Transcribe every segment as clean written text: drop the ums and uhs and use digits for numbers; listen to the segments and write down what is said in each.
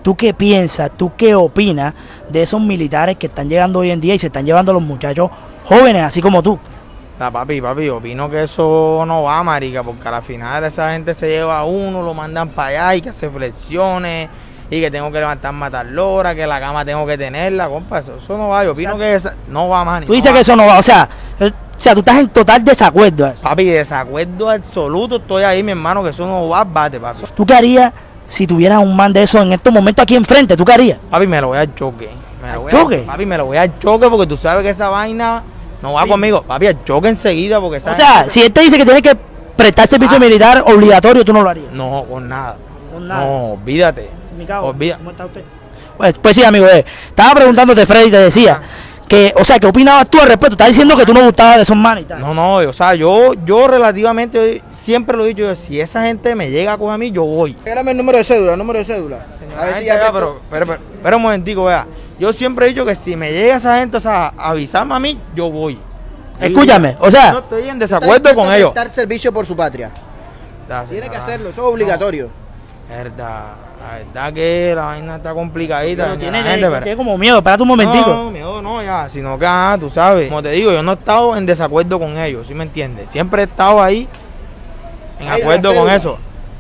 ¿tú qué piensas, tú qué opinas de esos militares que están llegando hoy en día y se están llevando a los muchachos jóvenes, así como tú? Papi, opino que eso no va, marica, porque a la final esa gente se lleva a uno, lo mandan para allá y que hace flexiones y que tengo que levantarme a tal hora, que la cama tengo que tenerla, compa, eso no va, yo opino que no va, man. Tú dices que eso no va, o sea, tú estás en total desacuerdo. Papi, desacuerdo absoluto, estoy ahí, mi hermano, que eso no va, bate, papi. ¿Tú qué harías si tuvieras un man de eso en estos momentos aquí enfrente? ¿Tú qué harías? Papi, me lo voy al choque. ¿Choque? Papi, me lo voy al choque porque tú sabes que esa vaina no va conmigo. Papi, al choque enseguida porque O sea, si él te dice que tienes que prestar servicio militar obligatorio, ¿tú no lo harías? No, con nada. Con nada. No, olvídate. ¿Cómo está usted? Pues sí, amigo, estaba preguntándote, Freddy, te decía que, o sea, ¿qué opinabas tú al respecto? Estás diciendo que tú no gustabas de esos manes y tal. No, o sea, yo relativamente siempre lo he dicho, si esa gente me llega a coger a mí, yo voy. Regálame el número de cédula, A ver si ya pero un momentico, vea. Yo siempre he dicho que si me llega esa gente, o sea, avisarme a mí, yo voy. Escúchame, o sea, no estoy en desacuerdo con ellos. Prestar servicio por su patria. Tiene que hacerlo, eso es obligatorio. Verdad, la verdad que la vaina está complicadita. pero tiene como miedo, espérate un momentico. No, miedo no, ya, sino que, tú sabes, como te digo, yo no he estado en desacuerdo con ellos, ¿sí me entiendes? Siempre he estado ahí en acuerdo con eso.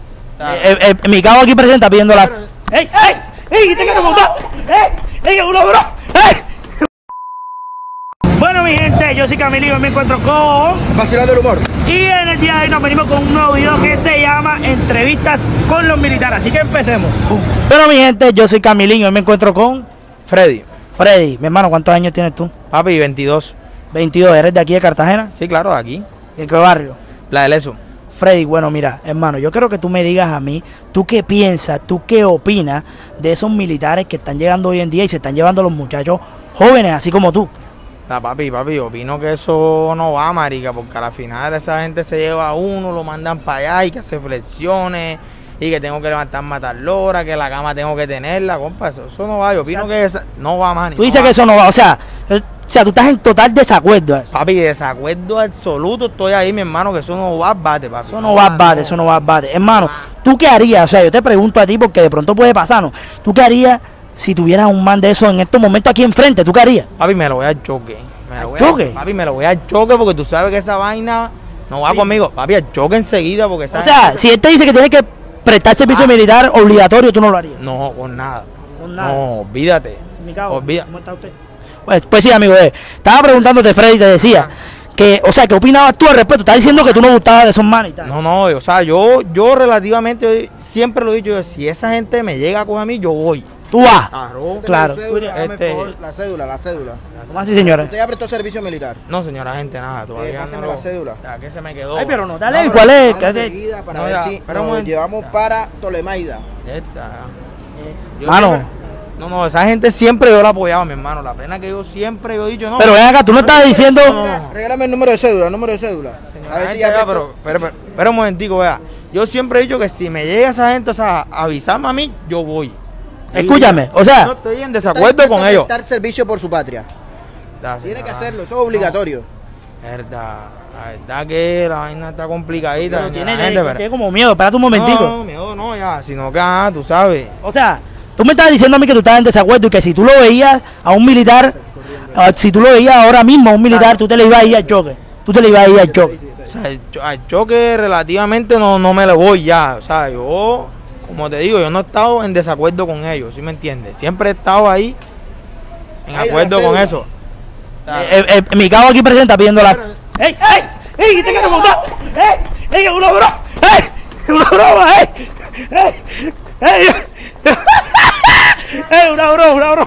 Mi cabo aquí presente está pidiendo la... ¡Ey! ¡Te quiero montar! ¡Ey! ¡Uno, bro! ¡Ey! Bueno, mi gente, yo soy Camilo y me encuentro con... Vacilando el humor. Y en el día de hoy nos venimos con un nuevo video que se llama Entrevistas con los militares. Así que empecemos. Bueno, mi gente, yo soy Camiliño y me encuentro con... Freddy, mi hermano, ¿cuántos años tienes tú? papi, 22. 22, ¿eres de aquí de Cartagena? Sí, claro, de aquí. ¿Y en qué barrio? La de Leso. Freddy, bueno, mira, hermano, yo quiero que tú me digas a mí, tú qué piensas, tú qué opinas de esos militares que están llegando hoy en día y se están llevando a los muchachos jóvenes, así como tú. Papi, opino que eso no va, marica, porque a la final esa gente se lleva a uno, lo mandan para allá y que hace flexiones y que tengo que levantarme a tal hora, que la cama tengo que tenerla, compa, eso no va, yo opino que no va, man. Tú dices que eso no va, o sea, tú estás en total desacuerdo. Papi, desacuerdo absoluto, estoy ahí, mi hermano, que eso no va al bate, papi. Eso no va al bate. Hermano, ¿tú qué harías? O sea, yo te pregunto a ti porque de pronto puede pasar, ¿no? ¿Tú qué harías si tuvieras un man de eso en estos momentos aquí enfrente? ¿Tú qué harías? Papi, me lo voy al choque. ¿Choque? Me lo voy al choque porque tú sabes que esa vaina no va conmigo. Papi, al choque enseguida porque... O sea, si él te dice que tienes que prestar servicio militar obligatorio, ¿tú no lo harías? No, con nada. Con nada. No, olvídate. ¿Cómo está usted? Pues sí, amigo, estaba preguntándote, Freddy, te decía que, o sea, ¿qué opinabas tú al respecto? Estás diciendo que tú no gustabas de esos manes y tal. No, o sea, yo relativamente siempre lo he dicho, si esa gente me llega a coger a mí, yo voy. ¿Tú vas? Claro. La cédula. ¿Cómo así, señora? ¿Usted ya prestó servicio militar? No, señora, gente, nada, todavía páseme no la cédula. Ya, que se me quedó. Ay, pero no, dale, ¿cuál es? Para ver si nos llevamos para Tolemaida. Mano. No, esa gente siempre yo la apoyaba, mi hermano. La pena que yo siempre he dicho, no. Pero ven acá, tú no estás diciendo... Regálame el número de cédula, A ver si ya pero un momentico, vea. Yo siempre he dicho que si me llega esa gente, o sea, avisarme a mí, yo voy. Escúchame, o sea... No estoy en desacuerdo con ellos. Prestar servicio por su patria. Tiene que hacerlo, eso es obligatorio. Verdad, la verdad que la vaina está complicadita. Pero tiene como miedo, espérate un momentico. No, miedo no, ya, sino que, tú sabes. O sea, tú me estás diciendo a mí que tú estás en desacuerdo y que si tú lo veías a un militar, si tú lo veías ahora mismo a un militar, tú te le ibas a ir al choque. O sea, al choque relativamente no me le voy ya. O sea, yo, como te digo, yo no he estado en desacuerdo con ellos, ¿sí me entiendes? Siempre he estado ahí en acuerdo con eso. Mi cabo aquí presente está pidiendo la... ¡Ey! ¡Te quiero montar! ¡Ey! ¡Uno, bro! ¡Una broma! ¡Ey! ¡Una broma!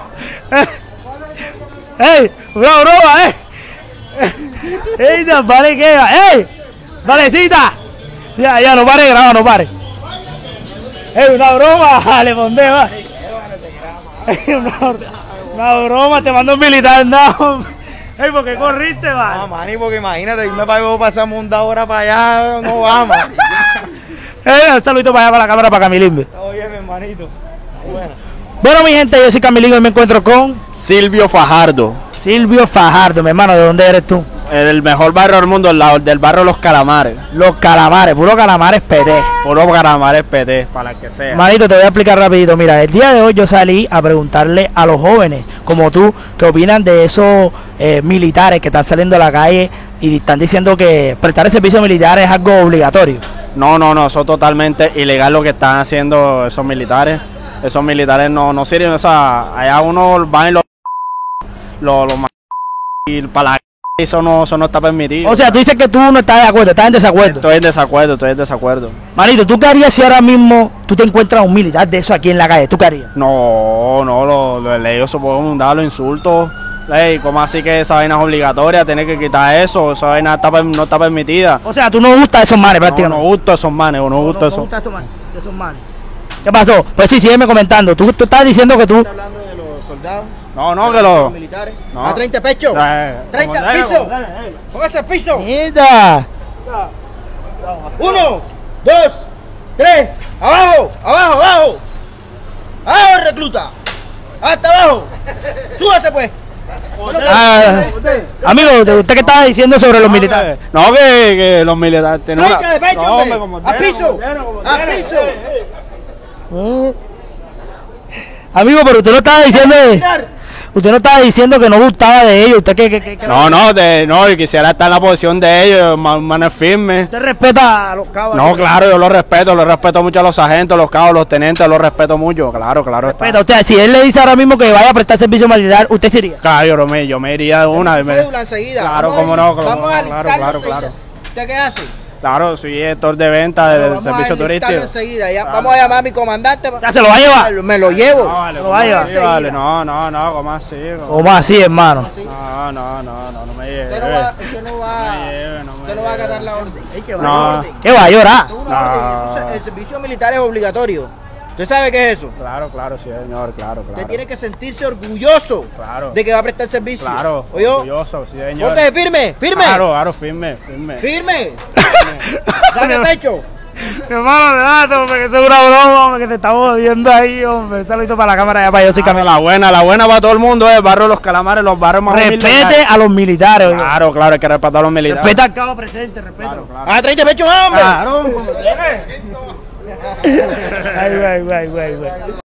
¡Una broma! ¡Ey! ¿Vale qué? ¡Ey! ¡Valecita! Ya, no pare, graba, no pare. Una broma, le pondé, va. Una broma, te mando un militar, no. ¿Por qué corriste, va? No, mani, porque imagínate, irme para allá, pasamos una hora para allá, no vamos. Un saludito para allá, para la cámara, para Camilín. Oye, mi hermanito. Bueno, mi gente, yo soy Camilín y me encuentro con... Silvio Fajardo. Mi hermano, ¿de dónde eres tú? El mejor barrio del mundo, del barrio Los Calamares. Los Calamares, puro Calamares PT. Puro Calamares PT, para el que sea. Manito, te voy a explicar rapidito. Mira, el día de hoy yo salí a preguntarle a los jóvenes, como tú, qué opinan de esos militares que están saliendo a la calle y están diciendo que prestar el servicio militar es algo obligatorio. No, eso es totalmente ilegal lo que están haciendo esos militares. Esos militares no sirven, o sea, allá uno va y lo y para la eso no está permitido. O sea, tú dices que tú no estás de acuerdo, estás en desacuerdo. Estoy en desacuerdo. Manito, ¿tú qué harías si ahora mismo tú te encuentras un militar de eso aquí en la calle? ¿Tú qué harías? No, lo de ley eso pueden dar los insultos. Ley, ¿cómo así que esa vaina es obligatoria? Tiene que quitar eso, esa vaina no está permitida. O sea, tú no gustas esos manes prácticamente. No gusta esos manes, no gusta eso. No gusta esos manes. ¿Qué pasó? Pues sí, sígueme comentando. Tú estás diciendo que tú... ¿Estás hablando de los soldados? No, que los militares. No. A 30 pecho. 30 piso. Póngase piso. ¡Mierda! 1, 2, 3. Abajo. Abajo, recluta. Hasta abajo. Súbase pues. Amigo, ¿usted qué estaba diciendo sobre los militares? No, que los militares tienen Pecho de pecho, no, hombre. como A piso. A piso. Amigo, pero usted no estaba diciendo usted no estaba diciendo que no gustaba de ellos. ¿Usted qué No, y quisiera estar en la posición de ellos, manes firmes. ¿Usted respeta a los cabos? No, claro, yo lo respeto mucho a los sargentos, los cabos, los tenientes, los respeto mucho, claro. Respeta, usted, si él le dice ahora mismo que vaya a prestar servicio militar, ¿usted se iría? Claro, yo me iría de una. Cédula enseguida. Claro, cómo no, Vamos a claro. ¿Usted qué hace? Claro, soy director de venta del servicio turístico. Enseguida, ya. Vamos a llamar a mi comandante. ¿Ya se lo va a llevar? Me lo llevo. No, vale, lo vaya. vale. No, ¿cómo así? ¿Cómo así, hermano? No me lleve. Usted no va a acatar la orden. No. ¿Qué va a llorar? Es una orden. El servicio militar es obligatorio. ¿Usted sabe qué es eso? Claro, sí, señor, claro. Usted tiene que sentirse orgulloso de que va a prestar servicio. Claro, ¿oyó? orgulloso, sí, señor. Ponte firme. Claro, firme. Saque pecho. Hermano, hombre, que esto es una broma, hombre, que te estamos odiando ahí, hombre. Saludito para la cámara ya para yo, sí, la buena para todo el mundo, el barrio Los Calamares, los barrios más humildes. Respete a los militares, oye. Claro, hay que respetar a los militares. Respeta al cabo presente, respeto. Claro. A 30 pecho, hombre. Claro. Ay, güey.